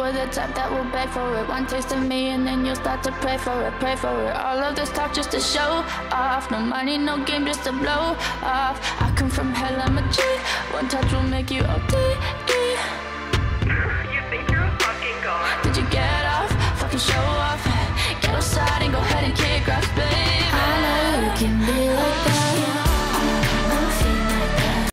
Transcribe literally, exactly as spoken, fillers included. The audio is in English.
you're the type that will beg for it. One taste of me and then you'll start to pray for it, pray for it. All of this talk just to show off. No money, no game, just to blow off. I come from hell, I'm a G. One touch will make you O T.